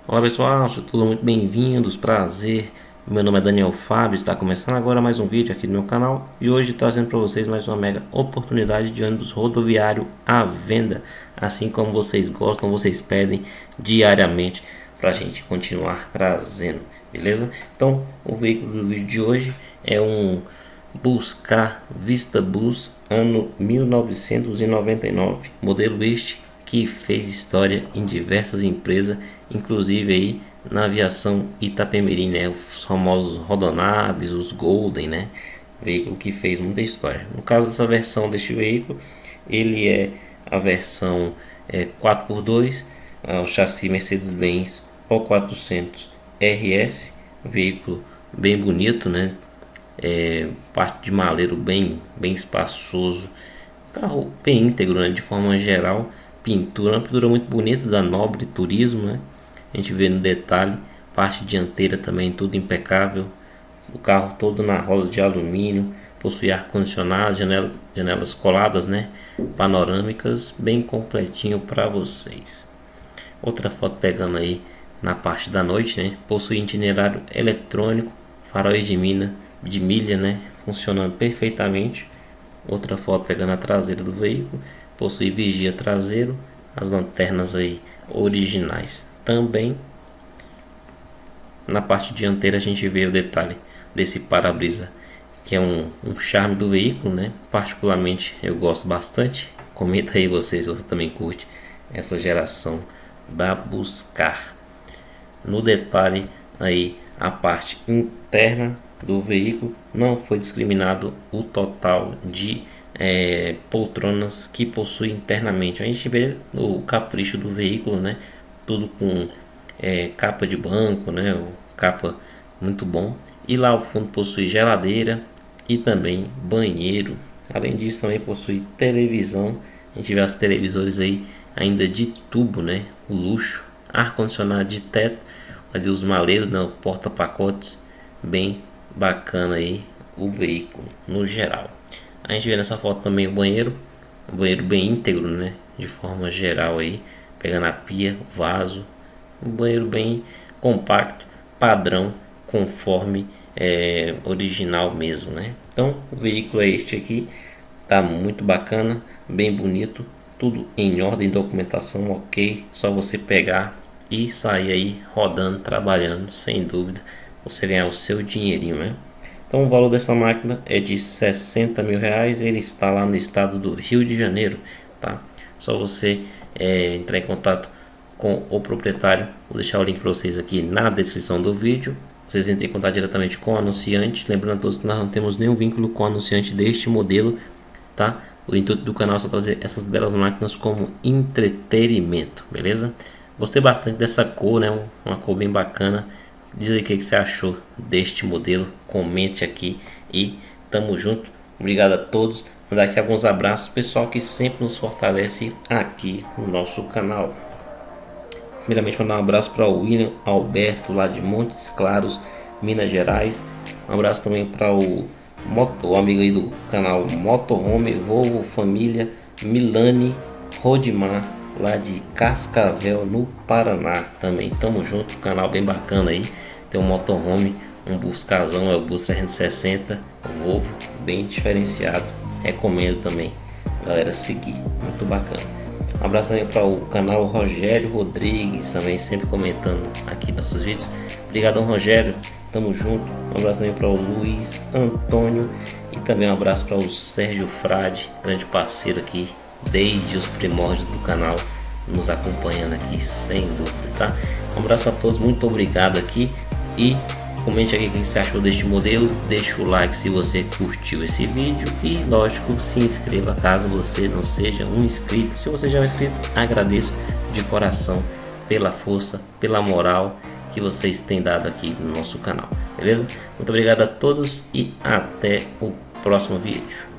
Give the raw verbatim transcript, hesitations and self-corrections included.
Olá pessoal, sejam todos muito bem-vindos, prazer. Meu nome é Daniel Fábio, está começando agora mais um vídeo aqui no meu canal e hoje trazendo para vocês mais uma mega oportunidade de ônibus rodoviário à venda, assim como vocês gostam, vocês pedem diariamente para a gente continuar trazendo, beleza? Então, o veículo do vídeo de hoje é um Buscar Vista Bus ano mil novecentos e noventa e nove, modelo este que fez história em diversas empresas, inclusive aí na aviação Itapemirim, né? Os famosos rodonaves, os Golden, né? Veículo que fez muita história. No caso dessa versão deste veículo, ele é a versão é, quatro por dois, é, o chassi Mercedes-Benz O quatrocentos R S, veículo bem bonito, né? É, parte de maleiro bem, bem espaçoso, carro bem íntegro, né? De forma geral, pintura, uma pintura muito bonita da Nobre Turismo, né? A gente vê no detalhe, parte dianteira também tudo impecável, o carro todo na roda de alumínio, possui ar condicionado, janela, janelas coladas, né? Panorâmicas, bem completinho para vocês. Outra foto pegando aí na parte da noite, né? Possui itinerário eletrônico, faróis de mina, de milha, né? Funcionando perfeitamente. Outra foto pegando a traseira do veículo, possui vigia traseiro, as lanternas aí originais também. Na parte dianteira a gente vê o detalhe desse para-brisa, que é um, um charme do veículo, né? Particularmente eu gosto bastante. Comenta aí vocês se você também curte essa geração da Buscar. No detalhe aí a parte interna do veículo, não foi discriminado o total de é, poltronas que possui internamente. A gente vê o capricho do veículo, né? Tudo com é, capa de banco, né? Capa muito bom. E lá ao fundo possui geladeira e também banheiro. Além disso também possui televisão. A gente vê as televisores aí ainda de tubo, né? O luxo, ar condicionado de teto, ali os maleiros, né? Porta-pacotes, bem bacana aí o veículo no geral. A gente vê nessa foto também o banheiro, um banheiro bem íntegro, né? De forma geral aí, pegando a pia, vaso, um banheiro bem compacto, padrão, conforme é, original mesmo, né? Então o veículo é este aqui, tá muito bacana, bem bonito, tudo em ordem, documentação ok, só você pegar e sair aí rodando, trabalhando, sem dúvida você ganhar o seu dinheirinho, né? Então o valor dessa máquina é de sessenta mil reais. Ele está lá no estado do Rio de Janeiro, tá? Só você é, entrar em contato com o proprietário. Vou deixar o link para vocês aqui na descrição do vídeo. Vocês entrem em contato diretamente com o anunciante. Lembrando a todos que nós não temos nenhum vínculo com o anunciante deste modelo, tá? O intuito do canal é só trazer essas belas máquinas como entretenimento, beleza? Gostei bastante dessa cor, né? Uma cor bem bacana. Diz aí o que você achou deste modelo, comente aqui e tamo junto. Obrigado a todos, mandar aqui alguns abraços, pessoal que sempre nos fortalece aqui no nosso canal. Primeiramente mandar um abraço para o William Alberto lá de Montes Claros, Minas Gerais. Um abraço também para o, o amigo aí do canal Motorhome, Volvo Família, Milane Rodimar, lá de Cascavel, no Paraná. Também tamo junto, canal bem bacana aí. Tem um motorhome, um Buscazão, é o Bus trezentos e sessenta Volvo, bem diferenciado. Recomendo também, galera, seguir, muito bacana. Um abraço também para o canal Rogério Rodrigues, também sempre comentando aqui nossos vídeos. Obrigadão, Rogério, tamo junto. Um abraço também para o Luiz Antônio e também um abraço para o Sérgio Frade, grande parceiro aqui desde os primórdios do canal, nos acompanhando aqui sem dúvida, tá? Um abraço a todos, muito obrigado aqui e comente aqui o que você achou deste modelo, deixa o like se você curtiu esse vídeo e lógico, se inscreva caso você não seja um inscrito. Se você já é um inscrito, agradeço de coração pela força, pela moral que vocês têm dado aqui no nosso canal, beleza? Muito obrigado a todos e até o próximo vídeo.